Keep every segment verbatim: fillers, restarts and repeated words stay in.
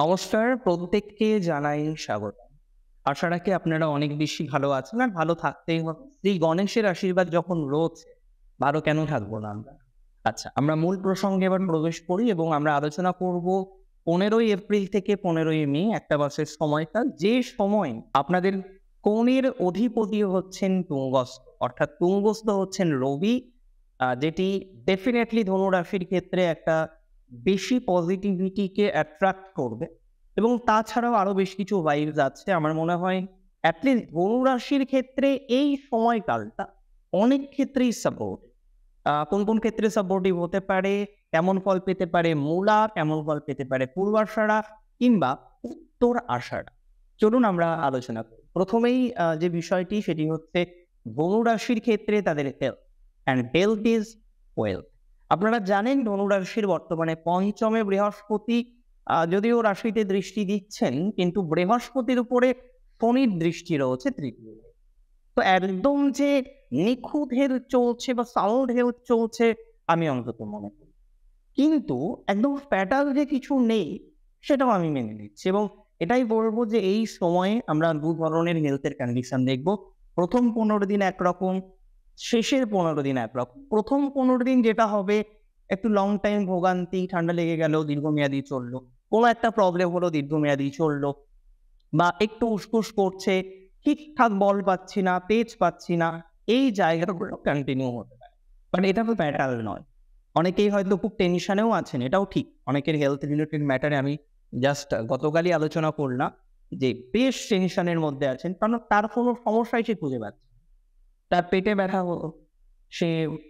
নমস্কার, প্রত্যেককে জানাই স্বাগত। আশা রাখি আপনারা অনেক বেশি ভালো আছেন আর ভালো থাকতেই হবে। শ্রী গণেশের আশীর্বাদ যখন রয়েছে, ভালো কেন থাকবো না আমরা? আচ্ছা, আমরা মূল প্রসঙ্গে এবার প্রবেশ করি এবং আমরা আলোচনা করব পনেরোই এপ্রিল থেকে পনেরোই মে একটা মাসের সময়কাল, যে সময় আপনাদের কনের অধিপতি হচ্ছেন তুঙ্গস্থ, অর্থাৎ তুঙ্গস্থ হচ্ছেন রবি, আহ, যেটি ডেফিনেটলি ধনু রাশির ক্ষেত্রে একটা বেশি পজিটিভিটিকে অ্যাট্রাক্ট করবে। এবং তাছাড়াও আরো বেশ কিছু ভাইবস আছে। আমার মনে হয় অ্যাটলিস্ট ধনু রাশির ক্ষেত্রে এই সময়কালটা অনেক ক্ষেত্রেই সাপোর্ট। কোন কোন ক্ষেত্রে সাপোর্টিভ হতে পারে, কেমন ফল পেতে পারে মূলা, কেমন ফল পেতে পারে পূর্বাষাঢ়া কিংবা উত্তর আষাঢ়া। চলুন আমরা আলোচনা করি। প্রথমেই আহ, যে বিষয়টি সেটি হচ্ছে ধনু রাশির ক্ষেত্রে তাদের health, and health is wealth. আপনারা জানেন ধনু রাশির বর্তমানে পঞ্চমে বৃহস্পতি, আহ, যদিও রাশিতে দৃষ্টি দিচ্ছেন, কিন্তু বৃহস্পতির উপরে শনির দৃষ্টি রয়েছে তৃতীয়। তো একদম যে নিখুঁত হেলথ চলছে বা সাউন্ড হেলথ চলছে আমি অন্তত মনে করি, কিন্তু একদম ফ্যাটাল যে কিছু নেই সেটাও আমি মেনে নিচ্ছি। এবং এটাই বলবো যে এই সময়ে আমরা দু ধরনের হেলথের কন্ডিশন দেখব। প্রথম পনেরো দিন একরকম, শেষের পনেরো দিন একরকম। প্রথম পনেরো দিন যেটা হবে, একটু লং টাইম ভোগান্তি, ঠান্ডা লেগে গেল দীর্ঘমেয়াদী চললো, কোনো একটা প্রবলেম হলো দীর্ঘমেয়াদী চললো, বা একটু উসকুস করছে, ঠিকঠাক বল পাচ্ছি না, তেজ পাচ্ছি না, এই জায়গাগুলো কন্টিনিউ হতে পারে। বাট এটা তো প্যাটার্ন নয়। অনেকেই হয়তো খুব টেনশনেও আছেন, এটাও ঠিক। অনেকের হেলথ রিলেটেড ম্যাটারে আমি জাস্ট গতকালই আলোচনা করলাম যে বেশ টেনশনের মধ্যে আছেন, কারণ তার কোনো সমস্যাই সে খুঁজে পাচ্ছে না। তার পেটে ব্যথা হলো, সে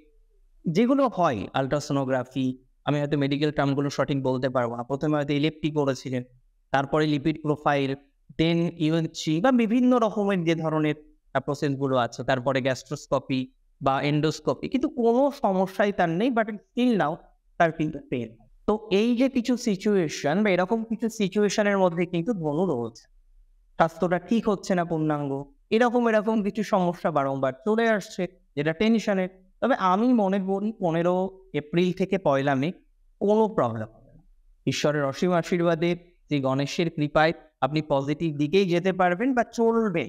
যেগুলো হয় আলট্রাসোনোগ্রাফি, আমি হয়তো মেডিকেল টার্মগুলো সঠিক বলতে পারবো না, প্রথমে হয়তো ইলেপটি করেছিলেন, তারপরে লিপিড প্রোফাইল, দেন ইউএনসি বা বিভিন্ন রকমের যে ধরনের প্রসেসগুলো আছে, তারপরে গ্যাস্ট্রোস্কোপি বা এন্ডোস্কোপি, কিন্তু কোনো সমস্যাই তার নেই। বাট স্টিল নাও তার কিন্তু পেন। তো এই যে কিছু সিচুয়েশন বা এরকম কিছু সিচুয়েশনের মধ্যে কিন্তু ধনু রয়েছে, স্বাস্থ্যটা ঠিক হচ্ছে না পূর্ণাঙ্গ, এরকম এরকম কিছু সমস্যা বারংবার চলে আসছে, যেটা টেনশনের। তবে আমি মনে করি পনেরো এপ্রিল থেকে পয়লা মে কোনো প্রবলেম হবে না। ঈশ্বরের অসীম আশীর্বাদে, যে গণেশের কৃপায় আপনি পজিটিভ দিকেই যেতে পারবেন বা চলবে।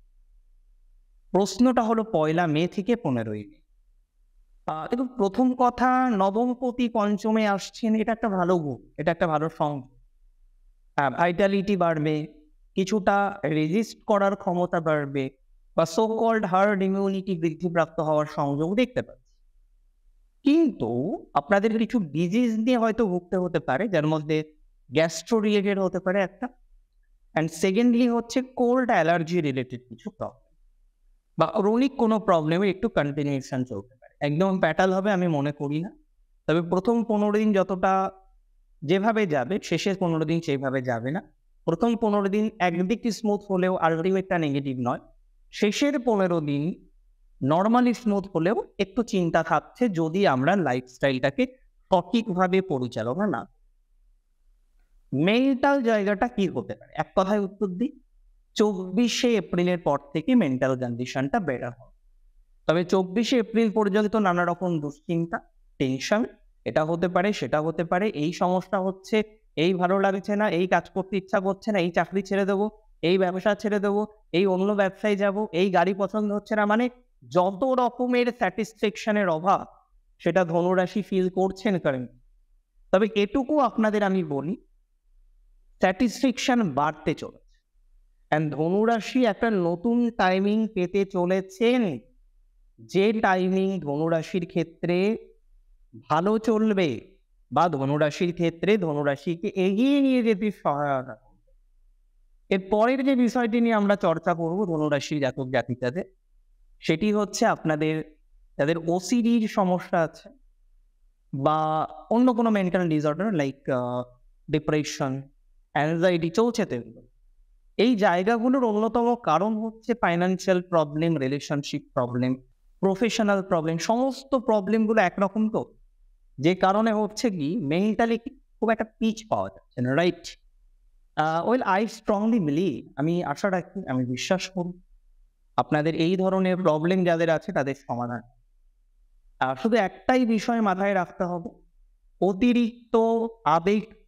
প্রশ্নটা হলো পয়লা মে থেকে পনেরোই মে। আহ, দেখুন, প্রথম কথা, নবমপতি পঞ্চমে আসছেন, এটা একটা ভালো গুণ, এটা একটা ভালো সঙ্গ। ভাইটালিটি বাড়বে, কিছুটা রেজিস্ট করার ক্ষমতা বাড়বে, বা সো কল্ড হার্ড ইমিউনিটি বৃদ্ধিপ্রাপ্ত হওয়ার সংযোগ দেখতে পাচ্ছি। কিন্তু আপনাদের কিছু ডিজিজ নিয়ে হয়তো ভুগতে হতে পারে, যার মধ্যে গ্যাস্ট্রো রিলেটেড হতে পারে একটা, অ্যান্ড সেকেন্ডলি হচ্ছে কোল্ড অ্যালার্জি রিলেটেড কিছু প্রবলেম, বা ক্রনিক কোনো প্রবলেমের একটু কন্টিনিউশন চলতে পারে। একদম প্যাটাল হবে আমি মনে করি না। তবে প্রথম পনেরো দিন যতটা যেভাবে যাবে, শেষের পনেরো দিন সেইভাবে যাবে না। প্রথম পনেরো দিন একদিকে স্মুথ হলেও আলটিমেটটা নেগেটিভ নয়। শেষের পনেরো দিন নর্মালি স্মুথ হলেও একটু চিন্তা থাকছে, যদি আমরা লাইফস্টাইলটাকে সঠিকভাবে পরিচালনা না। মেন্টাল জায়গাটা কি হতে পারে, এক কথায় উত্তর দিই, চব্বিশে এপ্রিলের পর থেকে মেন্টাল কন্ডিশনটা বেটার হবে। তবে চব্বিশে এপ্রিল পর্যন্ত নানা রকম দুশ্চিন্তা, টেনশন, এটা হতে পারে সেটা হতে পারে, এই সমস্যা হচ্ছে, এই ভালো লাগছে না, এই কাজ করতে ইচ্ছা করছে না, এই চাকরি ছেড়ে দেবো, এই ব্যবসা ছেড়ে দেবো, এই অন্য ব্যবসায় যাব, এই গাড়ি পছন্দ হচ্ছে না, মানে যত রকমের স্যাটিসফ্যাকশনের অভাব সেটা ধনুরাশি ফিল করছেন কারণ। তবে এটুকু আপনাদের আমি বলি, স্যাটিসফ্যাকশন বাড়তে চলেছে, অ্যান্ড ধনুরাশি একটা নতুন টাইমিং পেতে চলেছেন, যে টাইমিং ধনুরাশির ক্ষেত্রে ভালো চলবে বা ধনুরাশির ক্ষেত্রে ধনুরাশিকে এগিয়ে নিয়ে যেতে সহায়তা করবে। এর পরের যে বিষয়টি নিয়ে আমরা চর্চা করব ধনুরাশির জাতক জাতিকাদের, সেটি হচ্ছে আপনাদের যাদের ওসিডির সমস্যা আছে বা অন্য কোনো mental disorder like depression, anxiety চলছে, তো এই জায়গাগুলোর অন্যতম কারণ হচ্ছে financial problem, relationship problem, professional problem. সমস্ত প্রবলেমগুলো একরকম, তো যে কারণে হচ্ছে কি মেন্টালি খুব একটা পিচ পাওয়া যাচ্ছে না, right? Well, I strongly believe, আমি আশা রাখি, আমি বিশ্বাস করি আপনাদের এই ধরনের প্রবলেম যাদের আছে তাদের সমাধান। আর শুধু একটাই বিষয় মাথায় রাখতে হবে, অতিরিক্ত আবেগ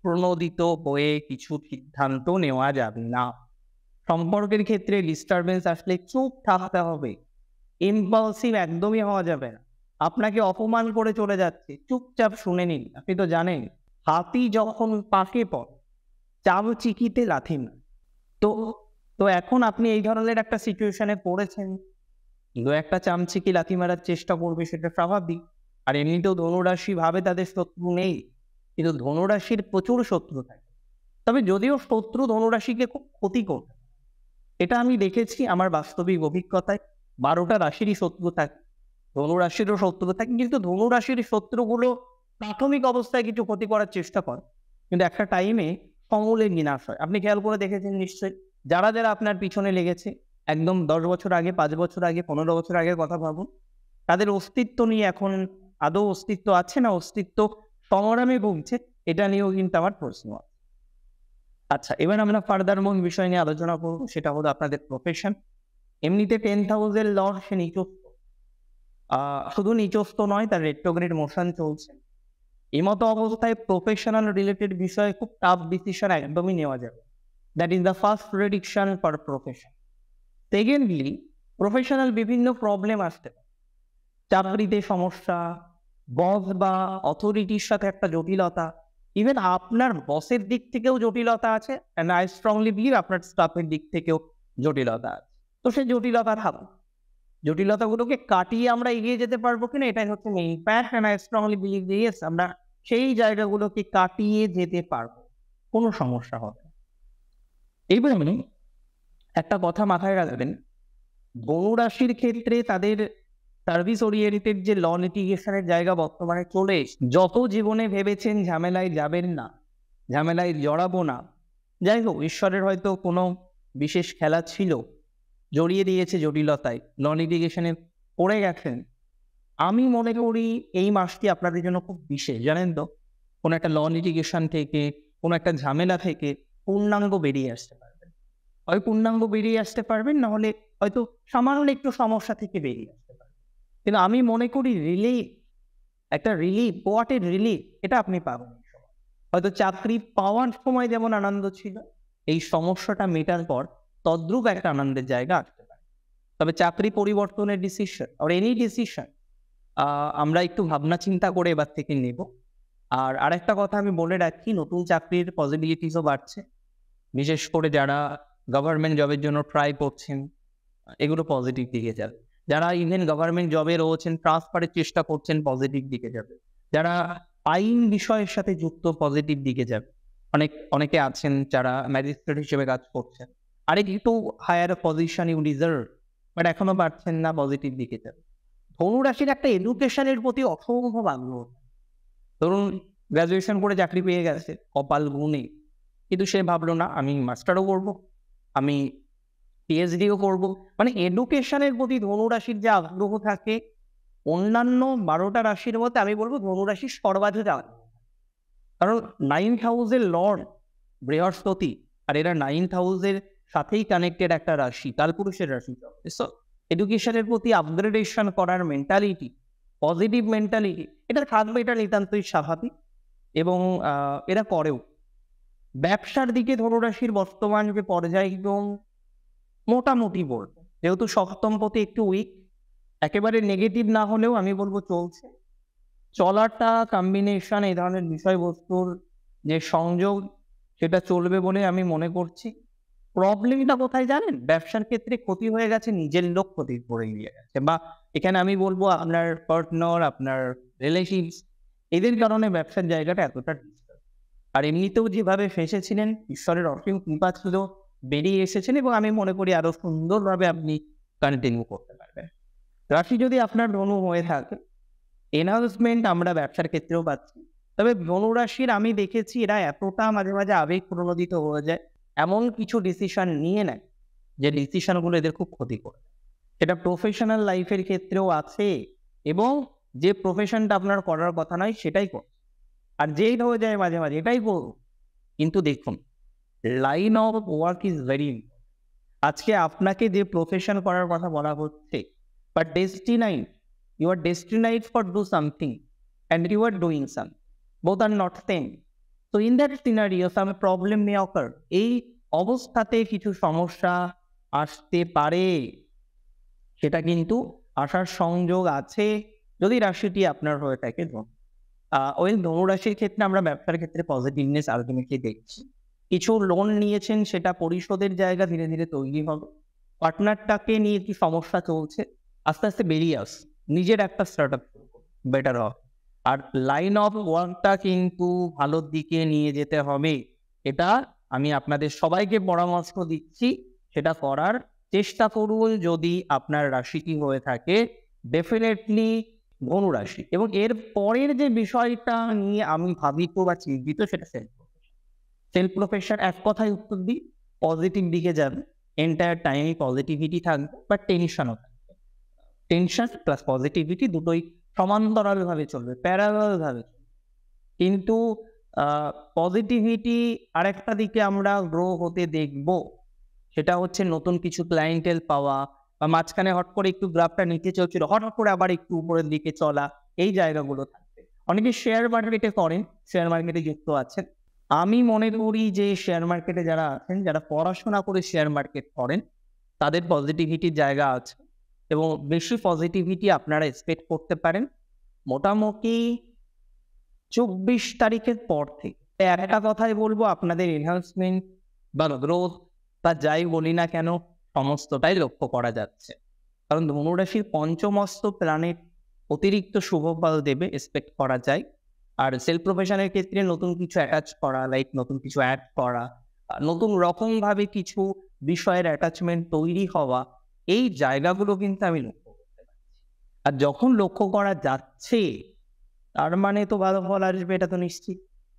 প্রণোদিত হয়ে কিছু সিদ্ধান্ত নেওয়া যাবে না। সম্পর্কের ক্ষেত্রে ডিস্টারবেন্স আসলে চুপ থাকতে হবে। ইম্পালসিভ একদমই হওয়া যাবে না। আপনাকে অপমান করে চলে যাচ্ছে, চুপচাপ শুনে নিন। আপনি তো জানেন, হাতি যখন পাকে পড়ে, চামচিকিতে লাথি মারে। তো তো এখন আপনি এই ধরনের একটা সিচুয়েশনে পড়েছেন, দু একটা চামচিকি লাথি মারার চেষ্টা করবে, সেটা স্বাভাবিক। আর এমনিতেও ধনুরাশি ভাবে তাদের শত্রু নেই, কিন্তু ধনুরাশির প্রচুর শত্রু থাকে। তবে যদিও শত্রু ধনুরাশিকে খুব ক্ষতি করবে, এটা আমি দেখেছি আমার বাস্তবিক অভিজ্ঞতায়। বারোটা রাশিরই শত্রু থাকে, ধনুরাশিরও শত্রু থাকে, কিন্তু ধনুরাশির শত্রুগুলো প্রাথমিক অবস্থায় কিছু ক্ষতি করার চেষ্টা করে, কিন্তু একটা টাইমে সমূলে বিনাশ হয়। আপনি খেয়াল করে দেখেছেন নিশ্চয়ই, যারা যারা আপনার পিছনে লেগেছে, একদম দশ বছর আগে, পাঁচ বছর আগে, পনেরো বছর আগের কথা ভাবুন, তাদের অস্তিত্ব নিয়ে এখন আদৌ অস্তিত্ব আছে না অস্তিত্ব সংগ্রামে ভুগছে, এটা নিয়েও কিন্তু আমার প্রশ্ন আছে। আচ্ছা, এবার আমরা ফার্দার মূল বিষয় নিয়ে আলোচনা করবো, সেটা হলো আপনাদের প্রফেশন। এমনিতে টেন্থ হাউসের লর্ড সে নিচস্থ, আহ শুধু নিচস্থ নয়, তার রেট্রোগ্রেড মোশন চলছে। এই মতো অবস্থায় প্রফেশনাল রিলেটেড বিষয়ে খুব টাফ ডিসিশন একদমই নেওয়া যাবে। That is the first prediction for profession. Secondly, professional বিভিন্ন প্রবলেম আসতে পারে। চাকরিতে সমস্যা, বস বা অথরিটির সাথে একটা জটিলতা, ইভেন আপনার বসের দিক থেকেও জটিলতা আছে, অ্যান্ড আই স্ট্রংলি বিলিভ আপনার স্টাফের দিক থেকেও জটিলতা আছে। তো সেই জটিলতা থাকুক, জটিলতাগুলোকে কাটিয়ে আমরা এগিয়ে যেতে পারবো কিনা, এটাই হচ্ছে মেইন প্যাশ। অ্যান্ড আই স্ট্রংলি বিলিভ যে ইয়েস, আমরা সেই জায়গাগুলোকে কাটিয়ে যেতে পারবো, কোনো সমস্যা হবে না। এইবার মানে একটা কথা মাথায় রাখবেন, ধনু রাশির ক্ষেত্রে তাদের সার্ভিস ওরিয়েন্টেড যে ল লিটিগেশনের জায়গা বর্তমানে চলে এসেছে। যত জীবনে ভেবেছেন ঝামেলায় যাবেন না, ঝামেলায় জড়াবো না, যাই হোক, ঈশ্বরের হয়তো কোনো বিশেষ খেলা ছিল, জড়িয়ে দিয়েছে জটিলতায়, ল লিটিগেশনে পড়ে গেছেন। আমি মনে করি এই মাসটি আপনাদের জন্য খুব বিশেষ, জানেন তো। কোনো একটা ল লিটিগেশন থেকে, কোনো একটা ঝামেলা থেকে পূর্ণাঙ্গ বেরিয়ে আসতে পারবেন। হয় পূর্ণাঙ্গ বেরিয়ে আসতে পারবেন, না হলে হয়তো সামান্য একটু সমস্যা থেকে বেরিয়ে আসতে পারবেন। কিন্তু আমি মনে করি রিলিফ, একটা রিলিফ, হোয়াটের রিলিফ, এটা আপনি পাবেন। হয়তো চাকরি পাওয়ার সময় যেমন আনন্দ ছিল, এই সমস্যাটা মেটার পর তদ্রূপ একটা আনন্দের জায়গা আসতে পারে। তবে চাকরি পরিবর্তনের ডিসিশন আর এনি ডিসিশন আমরা একটু ভাবনা চিন্তা করে এবার থেকে নেব। আর আরেকটা কথা আমি বলে রাখি, নতুন চাকরির পসিবিলিটিসও বাড়ছে, বিশেষ করে যারা গভর্নমেন্ট জবের জন্য ট্রাই করছেন, এগুলো পজিটিভ দিকে যাবে। যারা ইভেন গভর্নমেন্ট জবে রয়েছেন, ট্রান্সফারের চেষ্টা করছেন, পজিটিভ দিকে যাবে। যারা আইন বিষয়ের সাথে যুক্ত, পজিটিভ দিকে যাবে। অনেক অনেকে আছেন যারা ম্যাজিস্ট্রেট হিসেবে কাজ করছেন, আর একটু higher position you deserve, but এখনো পারছেন না, পজিটিভ দিকে যাবে। ধনু রাশির একটা এডুকেশনের প্রতি অসম্ভব আগ্রহ। ধরুন গ্রাজুয়েশন করে চাকরি পেয়ে গেছে, কপাল গুণে, কিন্তু সে ভাবলো না আমি মাস্টারও করবো, আমি পিএইচডিও করবো। মানে এডুকেশনের প্রতি ধনুরাশির যে আগ্রহ থাকে, অন্যান্য বারোটা রাশির মধ্যে আমি বলবো ধনুরাশির সর্বাধিক আগ্রহ। কারণ নাইন্থ হাউসের লর্ড বৃহস্পতি, আর এরা নাইন্থ হাউসের সাথেই কানেক্টেড একটা রাশি, কালপুরুষের রাশি। সো এডুকেশনের প্রতি আপগ্রেডেশন করার মেন্টালিটি, পজিটিভ মেন্টালিটি, এটা থাকবে, এটা নিতান্তই স্বাভাবিক, এবং এরা করেও। ব্যবসার দিকে ধনুরাশির বর্তমান যে পর্যায়, এবং মোটামুটি বলবো, যেহেতু সপ্তম পথে একটু উইক, একেবারে নেগেটিভ না হলেও আমি বলবো চলছে। চলাটা কম্বিনেশন, এই ধরনের বিষয়বস্তুর যে সংযোগ, সেটা চলবে বলে আমি মনে করছি। প্রবলেমটা কোথায় জানেন? ব্যবসার ক্ষেত্রে ক্ষতি হয়ে গেছে, নিজের লোক ক্ষতি করে নিয়ে গেছে, বা এখানে আমি বলবো আপনার পার্টনার, আপনার রিলেটিভস, এদের কারণে ব্যবসার জায়গাটা এতটা ডিস্টার্ব। আর এমনিতেও যেভাবে ফেঁসেছিলেন, ঈশ্বরের অসীম কৃপা ছিল, বেরিয়ে এসেছেন, এবং আমি মনে করি আরো সুন্দরভাবে আপনি কন্টিনিউ করতে পারবেন। রাশি যদি আপনার ধনু হয়ে থাকে, এনহান্সমেন্ট আমরা ব্যবসার ক্ষেত্রেও পাচ্ছি। তবে ধনু রাশির আমি দেখেছি এরা এতটা মাঝে মাঝে আবেগ প্রণোদিত হয়ে যায়, এমন কিছু ডিসিশন নিয়ে নেয় যে ডিসিশনগুলো এদের খুব ক্ষতি করে। সেটা প্রফেশনাল লাইফের ক্ষেত্রেও আছে, এবং যে প্রফেশনটা আপনার করার কথা নয় সেটাই কর, আর যেই হয়ে যায় মাঝে মাঝে এটাই করো। কিন্তু দেখুন, line of work is very important. আজকে আপনাকে যে প্রফেশন করার কথা বলা হচ্ছে, but destined, you are destined for do something and you are doing something, both are not same. তো in that scenario some problem may occur. এই অবস্থাতে কিছু সমস্যা আসতে পারে, সেটা কিন্তু আসার সংযোগ আছে যদি রাশিটি আপনার হয়ে থাকে ধনু। আহ ওই ধনু রাশির ক্ষেত্রে আমরা ব্যবসার ক্ষেত্রে পজিটিভনেস আলটিমেটলি দেখছি। কিছু লোন নিয়েছেন, সেটা পরিশোধের জায়গা ধীরে ধীরে তৈরি হবে। পার্টনারটাকে নিয়ে কি সমস্যা চলছে, আস্তে আস্তে বেরিয়ে আস, নিজের একটা স্টার্ট আপ বেটার হবে। আর লাইন অফ ওয়ার্কটা কিন্তু ভালোর দিকে নিয়ে যেতে হবে, এটা আমি আপনাদের সবাইকে পরামর্শ দিচ্ছি। সেটা করার চেষ্টা করুন যদি আপনার রাশিটি হয়ে থাকে ডেফিনেটলি ধনু রাশি। এবং এর পরের যে বিষয়টা নিয়ে আমি ভাবিত বা চিন্তিত, সেটা সেলফ সেলফ প্রফেশন। এক কথায় উত্তর দিই, পজিটিভ দিকে যাবে, এন্টায়ার টাইমে পজিটিভিটি থাকবে, বাট টেনশনও থাকবে। টেনশন প্লাস পজিটিভিটি দুটোই সমান্তরাল ভাবে চলবে, প্যারালাল ভাবে চলবে। কিন্তু পজিটিভিটি আরেকটা দিকে আমরা গ্রো হতে দেখব, সেটা হচ্ছে নতুন কিছু ক্লায়েন্টেল পাওয়া, বা মাঝখানে হট করে একটু গ্রাফটা নিচে চলছিল, হঠাৎ করে আবার একটু উপরের দিকে চলা, এই জায়গাগুলো থাকবে। অনেকে শেয়ার মার্কেটে করেন, শেয়ার মার্কেটে যুক্ত আছেন। আমি মনে করি যে শেয়ার মার্কেটে যারা আছেন, যারা পড়াশোনা করে শেয়ার মার্কেট করেন, তাদের পজিটিভিটির জায়গা আছে এবং বেশি পজিটিভিটি আপনারা এক্সপেক্ট করতে পারেন মোটামুটি চব্বিশ তারিখের পর থেকে। একটা কথাই বলবো, আপনাদের এনহান্সমেন্ট বা গ্রোথ বা যাই বলি না কেন, সমস্তটাই লক্ষ্য করা যাচ্ছে। কারণ ধনুরাশির পঞ্চমস্ত প্ল্যানেট অতিরিক্ত শুভ ফল দেবে, এক্সপেক্ট করা যায়। আর সেলফ প্রফেশনের ক্ষেত্রে নতুন কিছু অ্যাটাচ করা, লাইক নতুন কিছু অ্যাড করা, নতুন রকম ভাবে কিছু বিষয়ের অ্যাটাচমেন্ট তৈরি হওয়া, এই জায়গাগুলো কিন্তু আমি লক্ষ্য করতে পারছি। আর যখন লক্ষ্য করা যাচ্ছে, তার মানে তো ভালো ফল আসবে, এটা তো নিশ্চিত।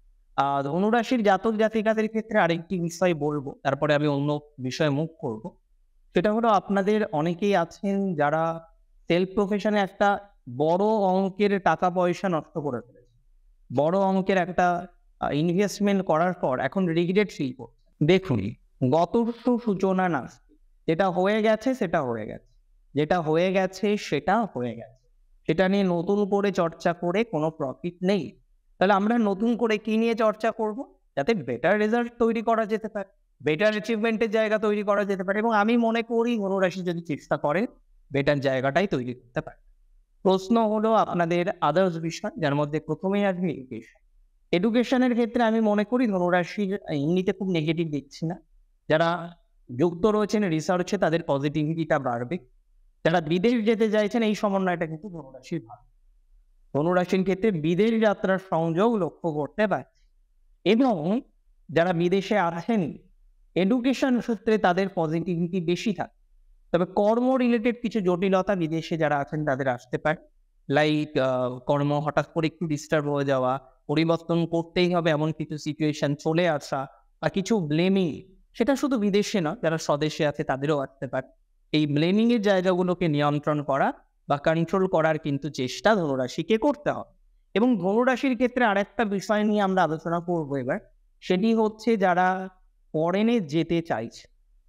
আহ ধনুরাশির জাতক জাতিকাদের ক্ষেত্রে আরেকটি বিষয় বলবো, তারপরে আমি অন্য বিষয়ে মুখ করব। সেটা হলো, আপনাদের অনেকেই আছেন যারা সেলফ প্রফেশনে একটা বড় অঙ্কের টাকা পয়সা নষ্ট করে ফেলেছে, বড় অঙ্কের একটা ইনভেস্টমেন্ট করার পর এখন রিগ্রেট ফিল করছে। দেখুন, গত সূচনা না, যেটা হয়ে গেছে সেটা হয়ে গেছে, যেটা হয়ে গেছে সেটা হয়ে গেছে, সেটা নিয়ে নতুন করে চর্চা করে কোনো প্রফিট নেই। তাহলে আমরা নতুন করে কি নিয়ে চর্চা করব, যাতে বেটার রেজাল্ট তৈরি করা যেতে পারে, বেটার অ্যাচিভমেন্টের জায়গা তৈরি করা যেতে পারে। এবং আমি মনে করি ধনুরাশি যদি চেষ্টা করে, বেটার জায়গাটাই তৈরি করতে পারে। প্রশ্ন হলো আপনাদের আদার্স বিষয়, যার মধ্যে প্রথমেই আসবে এডুকেশন। এডুকেশনের ক্ষেত্রে আমি মনে করি ধনুরাশির এমনিতে খুব নেগেটিভ দেখছি না। যারা যুক্ত রয়েছেন রিসার্চে, তাদের পজিটিভিটিটা বাড়বে। যারা বিদেশ যেতে চাইছেন, এই সমন্বয়টা কিন্তু ধনুরাশির ভালো। ধনুরাশির ক্ষেত্রে বিদেশ যাত্রার সংযোগ লক্ষ্য করতে পারছি। এবং যারা বিদেশে আছেন, এডুকেশন সূত্রে তাদের পজিটিভিটি বেশি থাকে। তবে কর্ম রিলেটেড কিছু জটিলতা বিদেশে যারা আছেন তাদের আসতে পারে, লাইক কর্ম হঠাৎ করে একটু ডিস্টার্ব হয়ে যাওয়া, পরিবর্তন করতেই হবে এমন কিছু সিচুয়েশন চলে আসা, বা কিছু ব্লেমিং, সেটা শুধু বিদেশে না, যারা স্বদেশে আছে তাদেরও আসতে পারে। এই ব্লেমিং এর জায়গাগুলোকে নিয়ন্ত্রণ করা বা কন্ট্রোল করার কিন্তু চেষ্টা ধনুরাশিকে করতে হবে। এবং ধনুরাশির ক্ষেত্রে আরেকটা বিষয় নিয়ে আমরা আলোচনা করবো এবার, সেটি হচ্ছে যারা ফরেনে যেতে চাইছে,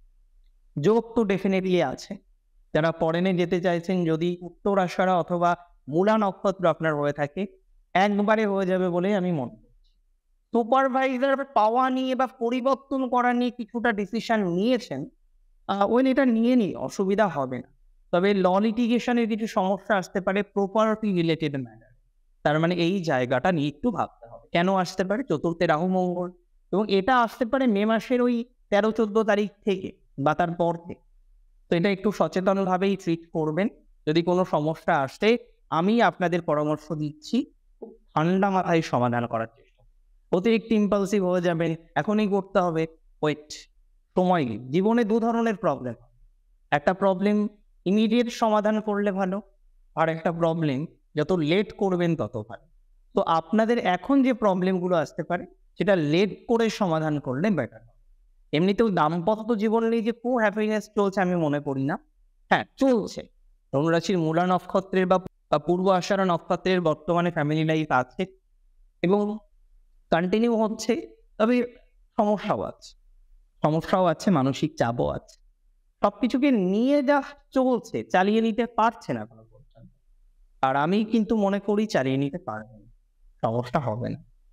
যোগ তো ডেফিনেটলি আছে। যারা ফরেনে যেতে চাইছেন, যদি উত্তর আষাঢ়া অথবা মূলা নক্ষত্র আপনার হয়ে থাকে, একবারে হয়ে যাবে বলেই আমি মনে করছি। সুপারভাইজার পাওয়া নিয়ে বা পরিবর্তন করা নিয়ে কিছুটা ডিসিশন নিয়েছেন, ওই এটা নিয়ে নিয়ে অসুবিধা হবে না। তবে ল লিটিগেশনের কিছু সমস্যা আসতে পারে প্রপার্টি রিলেটেড ম্যাটার। তার মানে এই জায়গাটা নিয়ে একটু ভাবতে হবে। কেন আসতে পারে? চতুর্থে রাহু মঙ্গল, এবং এটা আসতে পারে মে মাসের ওই তেরো চোদ্দ তারিখ থেকে বা তার পর থেকে। তো এটা একটু সচেতনভাবেই ট্রিট করবেন। যদি কোনো সমস্যা আসে, আমি আপনাদের পরামর্শ দিচ্ছি, খুব ঠান্ডা মাথায় সমাধান করার চেষ্টা। অতিরিক্ত ইম্পালসিভ হয়ে যাবেন, এখনই করতে হবে, ওয়েট, সময় নিন। জীবনে দু ধরনের প্রবলেম, একটা প্রবলেম ইমিডিয়েট সমাধান করলে ভালো, আর একটা প্রবলেম যত লেট করবেন তত ভালো। তো আপনাদের এখন যে প্রবলেমগুলো আসতে পারে, সেটা লেট করে সমাধান করলে বেটার হবে। এমনিতেও দাম্পত্য জীবন নিয়ে যে খুব হ্যাপিনেস চলছে আমি মনে করি না। হ্যাঁ, চলছে। ধনুরাশির মূলা নক্ষত্রের বা পূর্ব আষাঢ়া নক্ষত্রের বর্তমানে ফ্যামিলি লাইফ আছে এবং কন্টিনিউ হচ্ছে। তবে সমস্যাও আছে, সমস্যাও আছে, মানসিক চাপও আছে। সবকিছুকে নিয়ে যা চলছে, চালিয়ে নিতে পারছে না কোনো পর্যন্ত। আর আমি কিন্তু মনে করি চালিয়ে নিতে পারবেন, সমস্যা হবে না।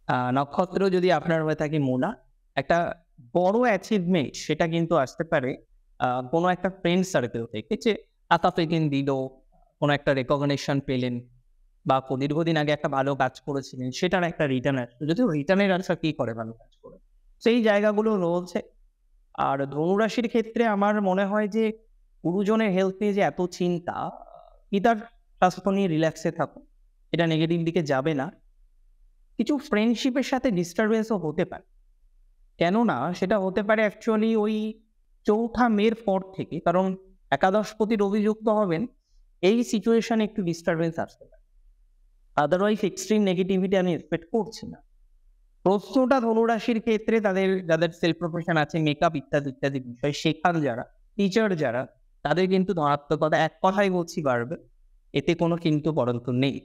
আহ, নক্ষত্র যদি আপনার হয়ে থাকে মূলা, একটা বড় অ্যাচিভমেন্ট সেটা কিন্তু আসতে পারে আহ, কোনো একটা ফ্রেন্ড সার্কেল থেকে, যে টাকা পেতেন দিল, কোনো একটা রেকগনিশন পেলেন, বা কো- দীর্ঘদিন আগে একটা ভালো কাজ করেছিলেন সেটার একটা রিটার্ন আসবে, যদিও রিটার্নের আশা কি করে ভালো কাজ করে, সেই জায়গাগুলো রয়েছে। আর ধনুরাশির ক্ষেত্রে আমার মনে হয় যে গুরুজনের হেলথ নিয়ে যে এত চিন্তা, কি তার স্বাস্থ্য নিয়ে রিল্যাক্সে থাকুন, এটা নেগেটিভ দিকে যাবে না। কিছু ফ্রেন্ডশিপের সাথে ডিস্টারবেন্সও হতে পারে, কেননা সেটা হতে পারে অ্যাকচুয়ালি ওই চৌঠা মের পর থেকে, কারণ একাদশপতির অভিযুক্ত হবেন, এই সিচুয়েশনে একটু ডিস্টারবেন্স আসতে পারে। আদারওয়াইজ এক্সট্রিম নেগেটিভিটি আমি এক্সপেক্ট করছি না। প্রশ্নটা ধনুরাশির ক্ষেত্রে তাদের যাদের সেলফ প্রফেশন আছে, মেকআপ ইত্যাদি ইত্যাদি বিষয় শেখান যারা, টিচার যারা, তাদের কিন্তু ধনাত্মকতা এক কথাই বলছি বাড়বে, এতে কোনো কিন্তু পরন্তু নেই।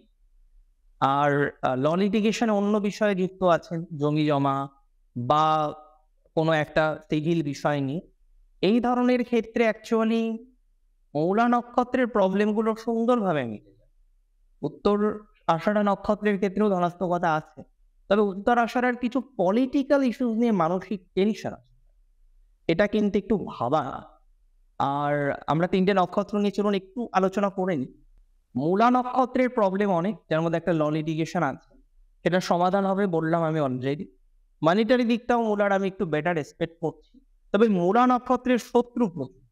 আর ল লিটিগেশনে অন্য বিষয়ে যুক্ত আছেন, জমি জমা বা কোনো একটা সিভিল বিষয় নিয়ে, এই ধরনের ক্ষেত্রে অ্যাকচুয়ালি মৌলা নক্ষত্রের প্রবলেমগুলো সুন্দরভাবে মিটে যায়। উত্তর আষাঢ়া নক্ষত্রের ক্ষেত্রেও ধনাত্মকতা আছে, তবে উত্তর আষাঢ়ার কিছু পলিটিক্যাল ইস্যুস নিয়ে মানসিক টেনশন আছে, এটা কিন্তু একটু ভাবা। আর আমরা তিনটে নক্ষত্র নিয়ে চলুন একটু আলোচনা করে নিই। মূলা নক্ষত্রের প্রবলেম অনেক, যার মধ্যে একটা ল লিটিগেশন আছে, সেটা সমাধান হবে বললাম আমি অলরেডি। মানিটারি দিকটাও মূলার আমি একটু বেটার এক্সপেক্ট করছি, তবে মূলা নক্ষত্রের শত্রু প্রচুর।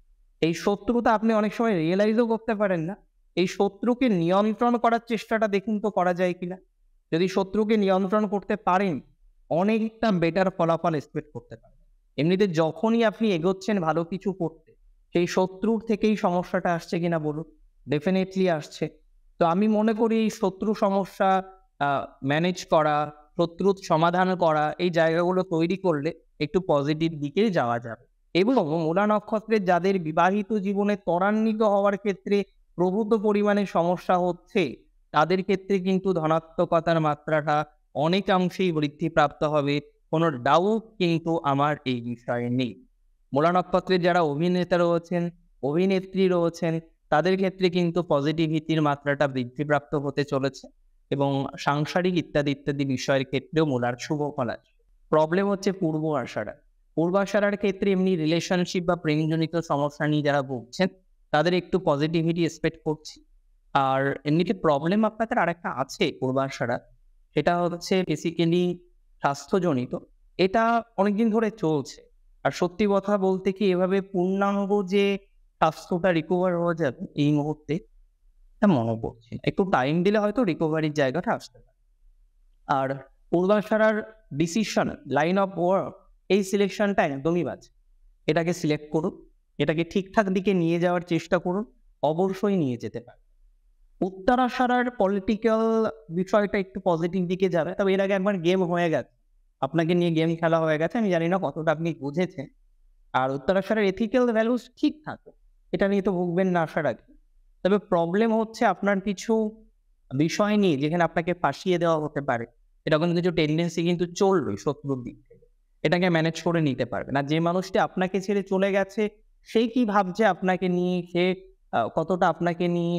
এই শত্রুতা আপনি অনেক সময় রিয়েলাইজও করতে পারেন না। এই শত্রুকে নিয়ন্ত্রণ করার চেষ্টাটা দেখুন তো করা যায় কিনা। যদি শত্রুকে নিয়ন্ত্রণ করতে পারেন, অনেকটা বেটার ফলাফল এক্সপেক্ট করতে পারেন। এমনিতে যখনই আপনি এগোচ্ছেন ভালো কিছু করতে, সেই শত্রুর থেকেই সমস্যাটা আসছে কিনা বলুন, ডেফিনেটলি আসছে। তো আমি মনে করি এই শত্রু সমস্যা ম্যানেজ করা, শত্রুর সমাধান করা, এই জায়গাগুলো তৈরি করলে একটু পজিটিভ দিকে যাওয়া যাবে। এবং মূলা নক্ষত্রের যাদের বিবাহিত জীবনে ত্বরান্বিত হওয়ার ক্ষেত্রে প্রভূত পরিমাণে সমস্যা হচ্ছে, তাদের ক্ষেত্রে কিন্তু ধনাত্মকতার মাত্রাটা অনেকাংশেই বৃদ্ধিপ্রাপ্ত হবে, কোনো ডাউট কিন্তু আমার এই বিষয়ে নেই। মূলা নক্ষত্রের যারা অভিনেতা রয়েছেন, অভিনেত্রী রয়েছেন, তাদের ক্ষেত্রে কিন্তু পজিটিভিটির মাত্রাটা বৃদ্ধিপ্রাপ্ত হতে চলেছে, এবং সাংসারিক ইত্যাদি ইত্যাদি বিষয়ের ক্ষেত্রেও মূলার শুভ ফল আছে। প্রবলেম হচ্ছে পূর্ব আষাঢ়া। পূর্ব আষাঢ়ার ক্ষেত্রে এমনি রিলেশনশিপ বা প্রেমজনিত সমস্যা নিয়ে যারা ভুগছেন, তাদের একটু পজিটিভিটি এক্সপেক্ট করছি। আর এমনিতে প্রবলেম আপনাদের আরেকটা আছে পূর্বাশারা, সেটা হচ্ছে বেসিক্যালি স্বাস্থ্যজনিত। এটা অনেকদিন ধরে চলছে। আর সত্যি কথা বলতে কি, এভাবে পূর্ণাঙ্গ যে স্বাস্থ্যটা রিকভার হয়ে যাবে এই মুহূর্তে, এটা মনে করছি না। একটু টাইম দিলে হয়তো রিকভারির জায়গাটা আসতে পারে। আর পূর্বাশারার ডিসিশন, লাইন অফ ওয়ার্ক, এই সিলেকশনটা একদমই বাজে। এটাকে সিলেক্ট করুন, এটাকে ঠিকঠাক দিকে নিয়ে যাওয়ার চেষ্টা করুন, অবশ্যই নিয়ে যেতে পারে। উত্তরাশারার পলিটিক্যাল বিষয়টা একটু পজিটিভ দিকে যাবে, তবে এর আগে একবার গেম হয়ে গেছে, আপনাকে নিয়ে গেম খেলা হয়ে গেছে, আমি জানি না কতটা আপনি বুঝেছেন। আর উত্তরাশারার এথিক্যাল ভ্যালুস ঠিক থাকে, এটা নিয়ে তো ভুগবেন না আশা রাখি। তবে প্রবলেম হচ্ছে আপনার কিছু বিষয় নিয়ে যেখানে আপনাকে ফাঁসিয়ে দেওয়া হতে পারে, এরকম কিছু টেন্ডেন্সি কিন্তু চলবে শত্রুর দিক থেকে, এটাকে ম্যানেজ করে নিতে পারবেন। আর যে মানুষটি আপনাকে ছেড়ে চলে গেছে, সে কি ভাবছে আপনাকে নিয়ে, সে আহ, কতটা আপনাকে নিয়ে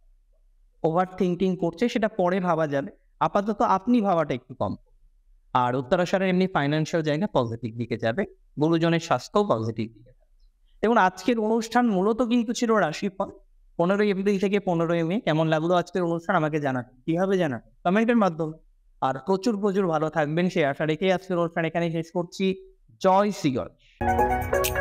ওভার থিঙ্কিং করছে, সেটা পরে ভাবা যাবে। আপাতত আপনি ভাবাটা একটু কম। আর উত্তরাশারের এমনি ফাইন্যান্সিয়াল জায়গা পজিটিভ দিকে যাবে, গুরুজনের স্বাস্থ্য পজিটিভ দিকে যাবে। এবং আজকের অনুষ্ঠান মূলত কিন্তু ছিল রাশিফল। পনেরোই এপ্রিল থেকে পনেরোই মে কেমন লাগলো আজকের অনুষ্ঠান আমাকে জানাবেন। কিভাবে জানাবেন? কমেন্টের মাধ্যমে। আর প্রচুর প্রচুর ভালো থাকবেন সেই আশা রেখে আজকের অনুষ্ঠান এখানে শেষ করছি। জয় শ্রী গণেশ।